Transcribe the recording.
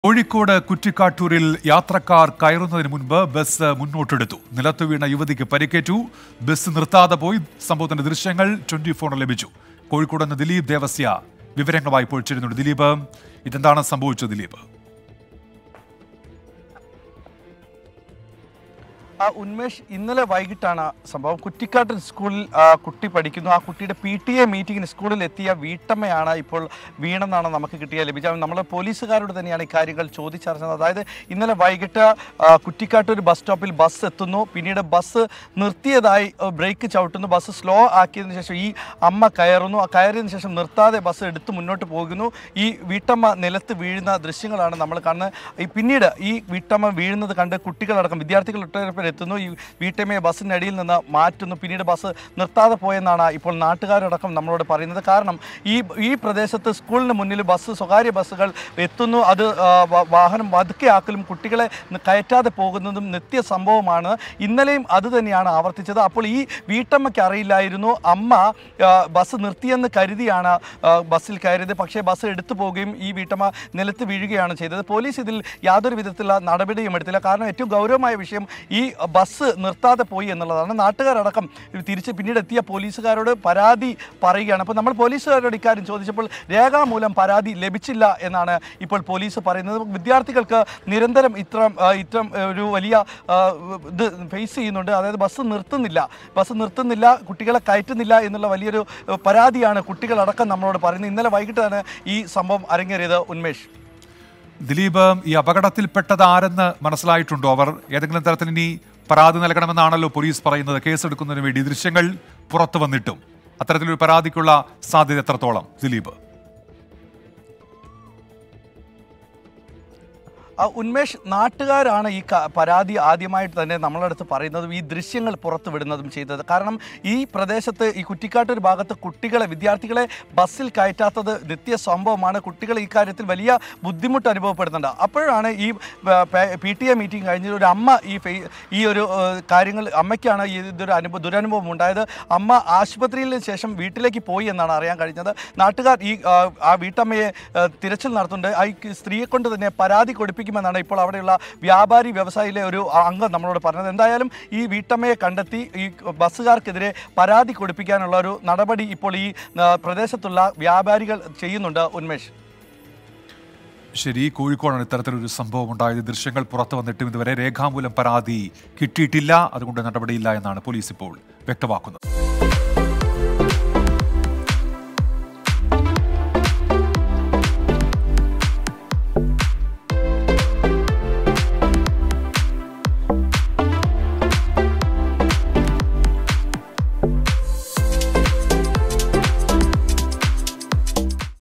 കോഴിക്കോട് കുറ്റിക്കാട്ടൂരിൽ യാത്രക്കാർ കയറുന്നതിന് മുൻപ് ബസ് മുന്നോട്ടെടുത്തു. നിലത്തു വീണ യുവതിക്ക് പരിക്കേറ്റു. ബസ് നിർത്താതെ പോയി. സംഭവത്തിന്റെ ദൃശ്യങ്ങൾ 24 ലഭിച്ചു. കോഴിക്കോട് നിന്ന് ദിലീപ് ദേവസ്യ വിവരങ്ങളുമായി ഇപ്പോൾ ചേരുന്നുണ്ട്. ദിലീപ്, ഇതെന്താണ് സംഭവിച്ചത്? ദിലീപ്, ഉന്മേഷ്, ഇന്നലെ വൈകിട്ടാണ് സംഭവം. കുറ്റിക്കാട്ടൂർ സ്കൂളിൽ കുട്ടി പഠിക്കുന്നു. ആ കുട്ടിയുടെ PTA മീറ്റിങ്ങിന് സ്കൂളിൽ എത്തിയ വീട്ടമ്മയാണ് ഇപ്പോൾ വീണെന്നാണ് നമുക്ക് ലഭിച്ചത്. നമ്മൾ പോലീസുകാരോട് തന്നെയാണ് ഇക്കാര്യങ്ങൾ ചോദിച്ചറിഞ്ഞത്. അതായത് ഇന്നലെ വൈകിട്ട് കുറ്റിക്കാട്ടൂർ ബസ് സ്റ്റോപ്പിൽ ബസ് എത്തുന്നു. പിന്നീട് ബസ് നിർത്തിയതായി ബ്രേക്ക് ചവിട്ടുന്നു. ബസ് സ്ലോ ആക്കിയതിനു ശേഷം ഈ അമ്മ കയറുന്നു. കയറിയതിനു ശേഷം നിർത്താതെ ബസ് എടുത്ത് മുന്നോട്ട് പോകുന്നു. ഈ വീട്ടമ്മ നിലത്ത് വീഴുന്ന ദൃശ്യങ്ങളാണ് നമ്മൾ കാണുന്നത്. പിന്നീട് ഈ വീട്ടമ്മ വീഴുന്നത് കണ്ട് കുട്ടികളടക്കം വിദ്യാർത്ഥികൾ ഒട്ടേറെ എത്തുന്നു. ഈ വീട്ടമ്മയെ ബസ്സിനടിയിൽ നിന്ന് മാറ്റുന്നു. പിന്നീട് ബസ് നിർത്താതെ പോയെന്നാണ് ഇപ്പോൾ നാട്ടുകാരടക്കം നമ്മളോട് പറയുന്നത്. കാരണം ഈ പ്രദേശത്ത് സ്കൂളിന് മുന്നിൽ സ്വകാര്യ ബസ്സുകൾ എത്തുന്നു. അത് വാഹനം പതുക്കെയാക്കലും കുട്ടികളെ കയറ്റാതെ പോകുന്നതും നിത്യ സംഭവമാണ്. ഇന്നലെയും അത് തന്നെയാണ് ആവർത്തിച്ചത്. അപ്പോൾ ഈ വീട്ടമ്മയ്ക്ക് അറിയില്ലായിരുന്നു. അമ്മ ബസ് നിർത്തിയെന്ന് കരുതിയാണ് ബസ്സിൽ കയറിയത്. പക്ഷേ ബസ് എടുത്തു പോവുകയും ഈ വീട്ടമ്മ നിലത്ത് വീഴുകയാണ് ചെയ്തത്. പോലീസ് ഇതിൽ യാതൊരു വിധത്തിലുള്ള നടപടിയും എടുത്തില്ല. കാരണം ഏറ്റവും ഗൗരവമായ വിഷയം ഈ ബസ് നിർത്താതെ പോയി എന്നുള്ളതാണ്. നാട്ടുകാരടക്കം പിന്നീട് എത്തിയ പോലീസുകാരോട് പരാതി പറയുകയാണ്. അപ്പോൾ നമ്മൾ പോലീസുകാരോട് ഇക്കാര്യം ചോദിച്ചപ്പോൾ രേഖാമൂലം പരാതി ലഭിച്ചില്ല എന്നാണ് ഇപ്പോൾ പോലീസ് പറയുന്നത്. വിദ്യാർത്ഥികൾക്ക് നിരന്തരം ഇത്തരം ഒരു വലിയ ഇത് ഫേസ് ചെയ്യുന്നുണ്ട്. അതായത് ബസ് നിർത്തുന്നില്ല, കുട്ടികളെ കയറ്റുന്നില്ല എന്നുള്ള വലിയൊരു പരാതിയാണ് കുട്ടികളടക്കം നമ്മളോട് പറയുന്നത്. ഇന്നലെ വൈകിട്ടാണ് ഈ സംഭവം അരങ്ങേറിയത്. ഉന്മേഷ്, ദിലീപ്, ഈ അപകടത്തിൽപ്പെട്ടത് ആരെന്ന് മനസ്സിലായിട്ടുണ്ടോ? അവർ ഏതെങ്കിലും തരത്തിൽ ഇനി പരാതി നൽകണമെന്നാണല്ലോ പോലീസ് പറയുന്നത്. കേസെടുക്കുന്നതിന് വേണ്ടി ദൃശ്യങ്ങൾ പുറത്തു വന്നിട്ടും അത്തരത്തിലൊരു പരാതിക്കുള്ള സാധ്യത എത്രത്തോളം, ദിലീപ്? ഉന്മേഷ്, നാട്ടുകാരാണ് ഈ പരാതി ആദ്യമായിട്ട് തന്നെ നമ്മളടുത്ത് പറയുന്നതും ഈ ദൃശ്യങ്ങൾ പുറത്തു വിടുന്നതും ചെയ്തത്. കാരണം ഈ പ്രദേശത്ത് ഈ കുറ്റിക്കാട്ടൂർ ഭാഗത്ത് വിദ്യാർത്ഥികളെ ബസ്സിൽ കയറ്റാത്തത് നിത്യ സംഭവമാണ്. കുട്ടികൾ ഈ കാര്യത്തിൽ വലിയ ബുദ്ധിമുട്ട് അനുഭവപ്പെടുന്നുണ്ട്. അപ്പോഴാണ് ഈ PTA മീറ്റിംഗ് കഴിഞ്ഞ ഒരു അമ്മ ഈ ഒരു കാര്യങ്ങൾ അമ്മയ്ക്കാണ് ഇതൊരു ദുരനുഭവം ഉണ്ടായത്. അമ്മ ആശുപത്രിയിൽ ശേഷം വീട്ടിലേക്ക് പോയി എന്നാണ് അറിയാൻ കഴിഞ്ഞത്. നാട്ടുകാർ ആ വീട്ടമ്മയെ തിരച്ചിൽ നടത്തുന്നുണ്ട്. ഈ സ്ത്രീയെ കൊണ്ട് തന്നെ പരാതി കൊടുപ്പിക്കുമെന്നാണ് ഇപ്പോൾ അവിടെയുള്ള വ്യാപാരി വ്യവസായിയിലെ ഒരു അംഗം നമ്മളോട് പറഞ്ഞത്. എന്തായാലും ഈ വീട്ടമ്മയെ കണ്ടെത്തി ഈ ബസ്സുകാർക്കെതിരെ പരാതി കൊടുപ്പിക്കാനുള്ള ഒരു നടപടി ഇപ്പോൾ ഈ പ്രദേശത്തുള്ള വ്യാപാരികൾ ചെയ്യുന്നുണ്ട്. ഉന്മേഷ്, ശരി, കോഴിക്കോടാണ് ഇത്തരത്തിലൊരു സംഭവം ഉണ്ടായത്. ദൃശ്യങ്ങൾ പുറത്തു വന്നിട്ടും ഇതുവരെ രേഖാമൂലം പരാതി കിട്ടിയിട്ടില്ല. അതുകൊണ്ട് നടപടിയില്ല എന്നാണ് പോലീസ് ഇപ്പോൾ വ്യക്തമാക്കുന്നത്.